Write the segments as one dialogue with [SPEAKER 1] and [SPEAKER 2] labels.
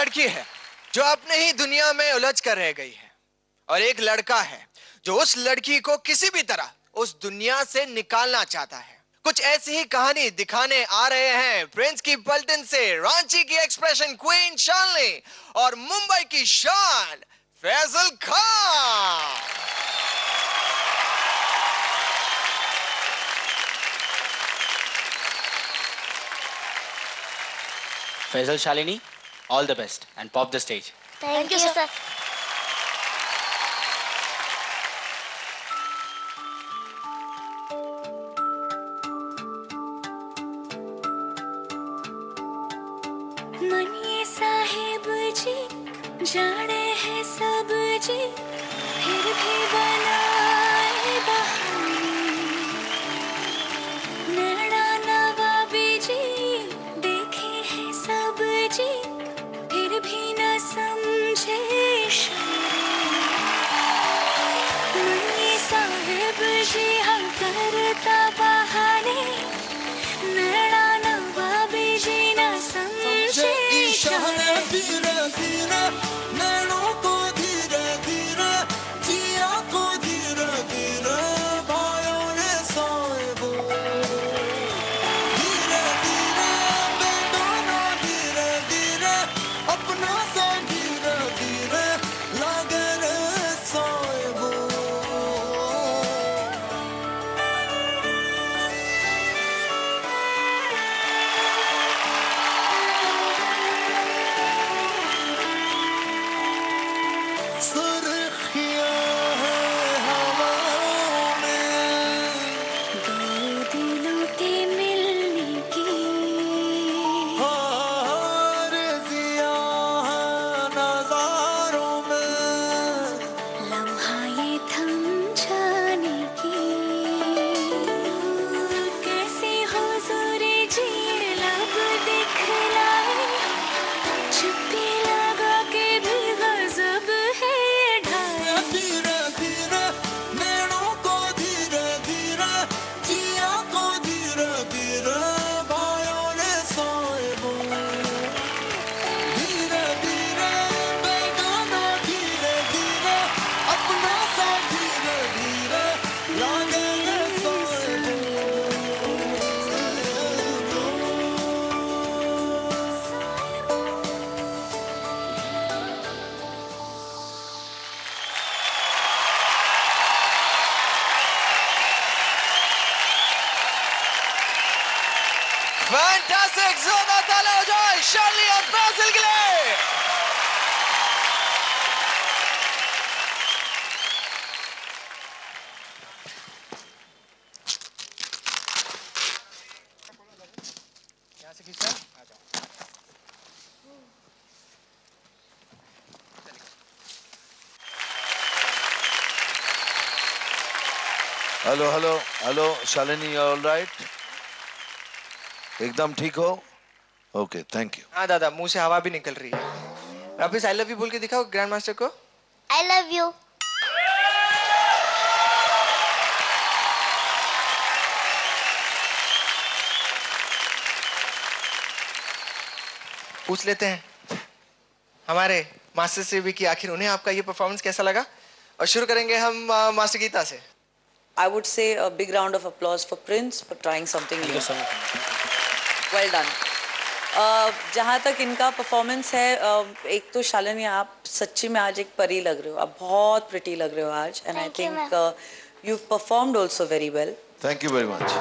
[SPEAKER 1] लड़की है जो अपने ही दुनिया में उलझ कर रह गई है, और एक लड़का है जो उस लड़की को किसी भी तरह उस दुनिया से निकालना चाहता है। कुछ ऐसी ही कहानी दिखाने आ रहे हैं प्रिंस की पलटन से रांची की एक्सप्रेशन क्वीन शालिनी और मुंबई की शान Faizal Khan.
[SPEAKER 2] Faisal, Shalini, all the best and pop the stage.
[SPEAKER 3] Thank you, sir.
[SPEAKER 4] मनिए Sahib जी जाने हैं सब जी, फिर भी बनाए बहाने। नैना नवाबी जी देखे हैं सब जी, फिर भी न समझे मनिए साहिब जी हम करता बहाने। नैना नवाबी जी न समझे इशारे। धीरे धीरे नैनों को धीरे धीरे, जिया को धीरे धीरे, भाइयों ने साहिबो। धीरे धीरे बेगाना धीरे धीरे, अपना सा धीरे धीरे लागे रे साहिबो।
[SPEAKER 1] फैंटास्टिक, जोरदार तालियां हो जाए शालिनी और फैजल के लिए। यहाँ से खींचना, आ जाओ।
[SPEAKER 5] Hello hello hello Shalini, all right? एकदम ठीक हो? Okay, thank you.
[SPEAKER 1] हाँ दादा, मुंह से हवा भी निकल रही है। वापिस आई लव यू बोल के दिखाओ ग्रैंड मास्टर को।
[SPEAKER 3] I love you.
[SPEAKER 1] पूछ लेते हैं हमारे मास्टर से भी कि आखिर उन्हें आपका ये परफॉर्मेंस कैसा लगा, और शुरू करेंगे हम मास्टर गीता से।
[SPEAKER 6] I would say a big round of applause for Prince for trying something new. Well done. जहाँ तक इनका परफॉर्मेंस है, एक तो शालिनी आप सच्ची में आज एक परी लग रहे हो, आप बहुत प्रिटी लग रहे हो आज, and I think you performed also very well.
[SPEAKER 5] Thank you very much.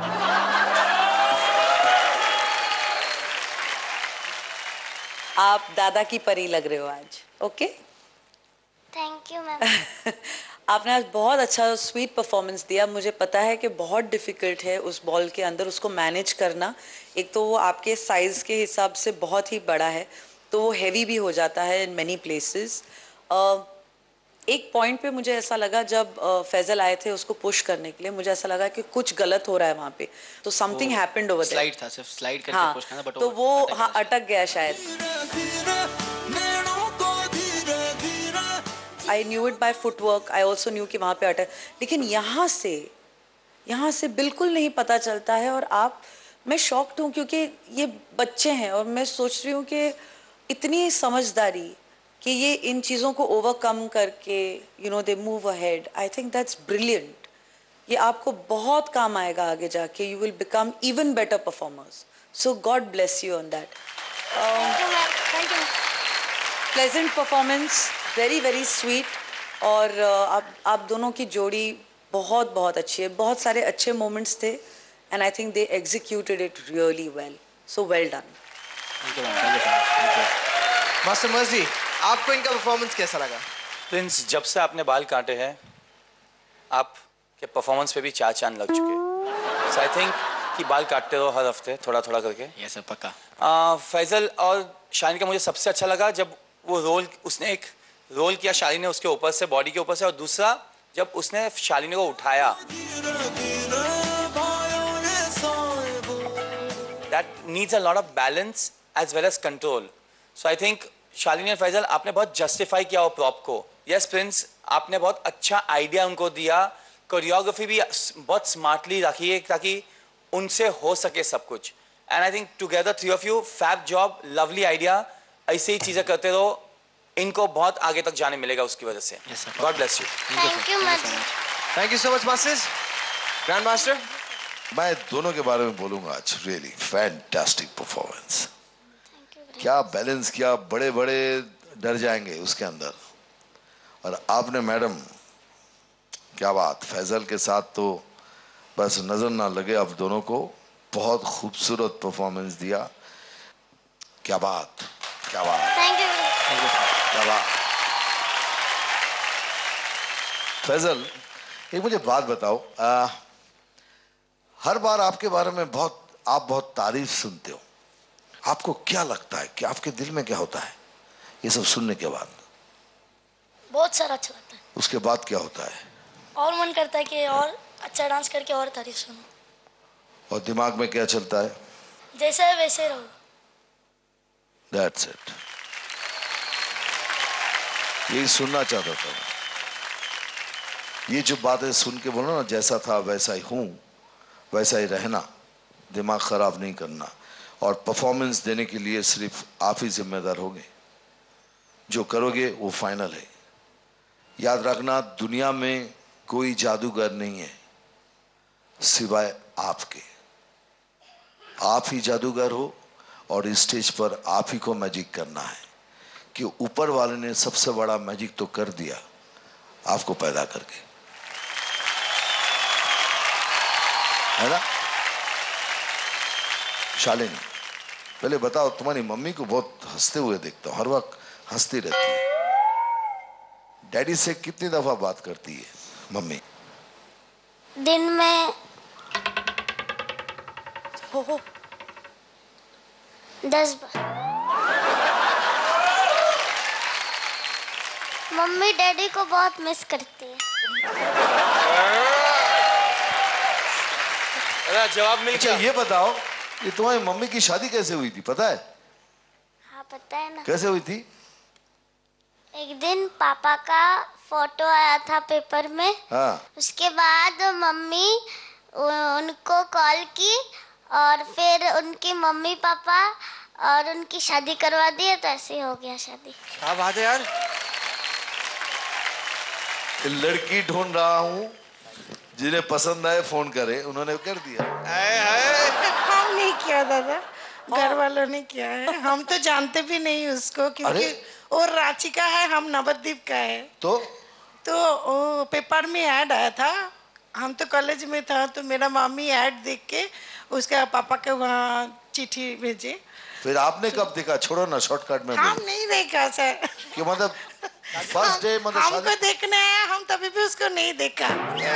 [SPEAKER 6] आप दादा की परी लग रहे हो आज। Okay,
[SPEAKER 3] Thank you, ma'am.
[SPEAKER 6] आपने आज बहुत अच्छा स्वीट परफॉर्मेंस दिया। मुझे पता है कि बहुत डिफ़िकल्ट है उस बॉल के अंदर उसको मैनेज करना। एक तो वो आपके साइज़ के हिसाब से बहुत ही बड़ा है, तो वो हैवी भी हो जाता है इन मैनी प्लेसेस। एक पॉइंट पे मुझे ऐसा लगा जब फैजल आए थे उसको पुश करने के लिए, मुझे ऐसा लगा कि कुछ गलत हो रहा है वहाँ पे, तो something happened over there.
[SPEAKER 2] Slide था, सिर्फ स्लाइड करके
[SPEAKER 6] हाँ,
[SPEAKER 2] पुश करना, बट
[SPEAKER 6] तो वो हाँ अटक गया शायद। I knew it by footwork, I also knew कि वहाँ पे अटक, लेकिन यहाँ से बिल्कुल नहीं पता चलता है। और आप, मैं शॉक्ड हूँ क्योंकि ये बच्चे हैं और मैं सोच रही हूँ कि इतनी समझदारी कि ये इन चीज़ों को ओवरकम करके you know they move ahead, I think that's brilliant. ये आपको बहुत काम आएगा आगे जाके. You will become even better performers. So God bless you on that.
[SPEAKER 3] Thank you.
[SPEAKER 6] Pleasant performance, very very sweet. और आप दोनों की जोड़ी बहुत बहुत अच्छी है. बहुत सारे अच्छे मोमेंट्स थे and I think they executed it really well. So well done.
[SPEAKER 2] Thank you, ma'am. Thank you so much. Thank you.
[SPEAKER 1] Master मर्जी, आपको इनका परफॉर्मेंस कैसा लगा?
[SPEAKER 7] प्रिंस, जब से आपने बाल काटे हैं आपके परफॉर्मेंस पे भी 4 चांद लग चुके हैं. सो आई थिंक कि बाल काटते रहो हर हफ्ते थोड़ा थोड़ा करके.
[SPEAKER 2] Yes, sir, पक्का.
[SPEAKER 7] फैजल और शालीन का मुझे सबसे अच्छा लगा जब वो उसने एक रोल किया शालीन ने उसके ऊपर से, बॉडी के ऊपर से, और दूसरा जब उसने शालीन को उठाया. That needs a lot of balance as well as control. So I think Shalini और फैजल आपने बहुत जस्टिफाई किया वो प्रॉप को. यस प्रिंस, आपने बहुत अच्छा आइडिया उनको दिया. कोरियोग्राफी भी बहुत स्मार्टली रखी है ताकि उनसे हो सके सब कुछ. And I think together 3 of you, fab job, lovely idea. ऐसे ही चीजें करते रहो, इनको बहुत आगे तक जाने मिलेगा उसकी वजह से. God bless you.
[SPEAKER 3] Thank you much.
[SPEAKER 1] Thank you so much masters. Grand master,
[SPEAKER 5] मैं दोनों के बारे में बोलूंगा आज. Really fantastic performance. क्या बैलेंस किया, बड़े बड़े डर जाएंगे उसके अंदर. और आपने मैडम, क्या बात. फैजल के साथ तो बस नजर ना लगे आप दोनों को. बहुत खूबसूरत परफॉर्मेंस दिया. क्या बात, क्या बात.
[SPEAKER 3] Thank you.
[SPEAKER 5] क्या बात. फैजल, एक मुझे बात बताओ. हर बार आपके बारे में आप बहुत तारीफ सुनते हो. आपको क्या लगता है कि आपके दिल में क्या होता है ये सब सुनने के बाद?
[SPEAKER 8] बहुत सारा अच्छा लगता है.
[SPEAKER 5] उसके बाद क्या होता है?
[SPEAKER 8] और मन करता है कि और अच्छा डांस करके और तारीफ सुनो.
[SPEAKER 5] और दिमाग में क्या चलता है?
[SPEAKER 8] जैसे है वैसे रहो.
[SPEAKER 5] That's it. यही सुनना चाहता था. ये जो बातें सुन के बोलो ना, जैसा था वैसा ही हूं, वैसा ही रहना, दिमाग खराब नहीं करना. और परफॉर्मेंस देने के लिए सिर्फ आप ही जिम्मेदार होगे. जो करोगे वो फाइनल है. याद रखना, दुनिया में कोई जादूगर नहीं है सिवाय आपके. आप ही जादूगर हो और इस स्टेज पर आप ही को मैजिक करना है. कि ऊपर वाले ने सबसे बड़ा मैजिक तो कर दिया आपको पैदा करके, है ना. शालिनी, पहले बताओ, तुम्हारी मम्मी को बहुत हंसते हुए देखता हूँ, हर वक्त हंसती रहती है. डैडी से कितनी दफा बात करती है मम्मी?
[SPEAKER 3] दिन में 10 बार. मम्मी डैडी को बहुत मिस करती है.
[SPEAKER 7] अरे जवाब मिल
[SPEAKER 5] अच्छा,
[SPEAKER 7] गया.
[SPEAKER 5] ये बताओ कि तुम्हारी मम्मी की शादी कैसे हुई थी, पता है?
[SPEAKER 3] हाँ पता है ना.
[SPEAKER 5] कैसे हुई थी?
[SPEAKER 3] एक दिन पापा का फोटो आया था पेपर में.
[SPEAKER 5] हाँ.
[SPEAKER 3] उसके बाद मम्मी उनको कॉल की और फिर उनकी मम्मी पापा और उनकी शादी करवा दी. तो ऐसे ही हो गया शादी.
[SPEAKER 1] क्या बात है यार.
[SPEAKER 5] लड़की ढूंढ रहा हूँ, जिन्हें पसंद आए फोन करे. उन्होंने कर दिया.
[SPEAKER 9] हम नहीं किया दादा, घर वालों ने किया है. हम तो जानते भी नहीं उसको, क्योंकि वो रांची का है, हम नवद्वीप का है. तो वो पेपर में ऐड आया था. हम तो कॉलेज में था, तो मेरा मामी ऐड देख के उसका पापा के वहाँ चिट्ठी भेजे.
[SPEAKER 5] फिर आपने कब देखा? छोड़ो ना, शॉर्टकट में
[SPEAKER 9] हम नहीं देखा सर.
[SPEAKER 5] क्यों, मतलब फर्स्ट डे, मतलब
[SPEAKER 9] हमको देखना है, हम तभी भी उसको नहीं देखा.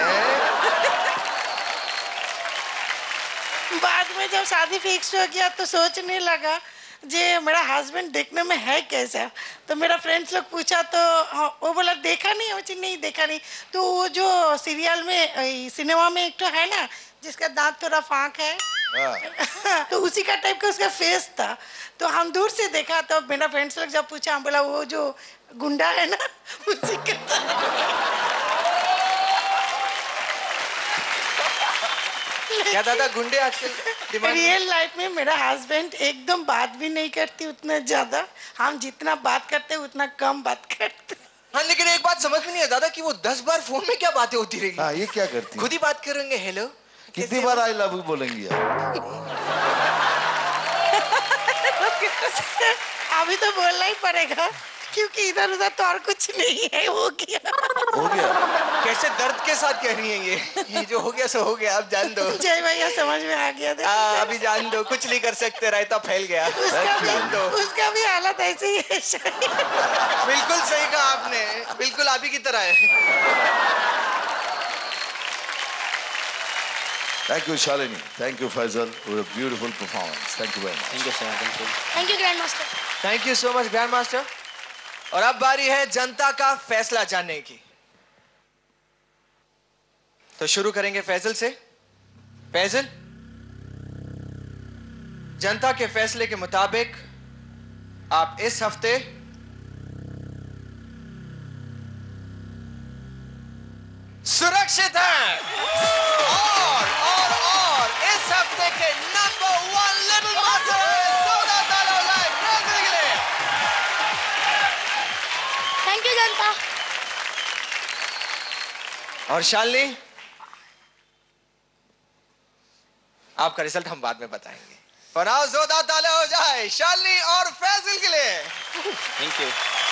[SPEAKER 9] बाद में जब शादी फिक्स हो गया तो सोचने लगा जे मेरा हस्बैंड देखने में है कैसा. तो मेरा फ्रेंड्स लोग पूछा तो वो बोला देखा नहीं. वो नहीं देखा नहीं. तो वो जो सीरियल में, सिनेमा में एक तो है ना जिसका दांत थोड़ा फांक है, तो उसी का टाइप का उसका फेस था. तो हम दूर से देखा. तो मेरा फ्रेंड्स लोग जब पूछा, हम बोला वो जो गुंडा है ना उसी का था.
[SPEAKER 1] क्या दादा गुंडे आजकल डिमांड?
[SPEAKER 9] रियल लाइफ में मेरा हस्बैंड एकदम बात भी नहीं करती उतना ज्यादा, हम जितना बात करते उतना कम बात करते।
[SPEAKER 1] हाँ लेकिन एक बात समझ में नहीं है दादा कि वो 10 बार फोन में क्या बातें होती रहेगी।
[SPEAKER 5] हाँ, ये क्या करती
[SPEAKER 1] खुद ही बात करेंगे, हेलो
[SPEAKER 5] कितनी बार आई लव यू बोलेंगी आप?
[SPEAKER 9] अभी तो बोलना ही पड़ेगा क्योंकि इधर उधर तो और कुछ नहीं है, हो गया।
[SPEAKER 1] कैसे दर्द के साथ कह रही हैं ये जो हो गया सो हो गया, आप जान दो।
[SPEAKER 9] जय भैया समझ में आ गया।
[SPEAKER 1] अभी जान दो, कुछ नहीं कर सकते, रायता फैल गया। जान दो,
[SPEAKER 9] उसका भी हालत ऐसे ही है।
[SPEAKER 1] बिल्कुल सही कहा आपने, बिल्कुल आप ही की तरह है।
[SPEAKER 5] Thank you, Shalini. Thank you, Faisal, for a beautiful performance. Thank you very much.
[SPEAKER 2] Thank you, sir. Thank you.
[SPEAKER 8] Thank you grand master.
[SPEAKER 1] Thank you so much grand master. और अब बारी है जनता का फैसला जानने की। तो शुरू करेंगे फैजल से। फैजल, जनता के फैसले के मुताबिक आप इस हफ्ते सुरक्षित हैं और इस हफ्ते के नंबर 1 लिटिल मास्टर जोधा तालियां हो जाए फैजल के लिए।
[SPEAKER 8] थैंक यू जनता।
[SPEAKER 1] और शालिनी, आपका रिजल्ट हम बाद में बताएंगे। पर आओ जोधा तालियां हो जाए शालिनी और फैजल के लिए।
[SPEAKER 2] Thank you.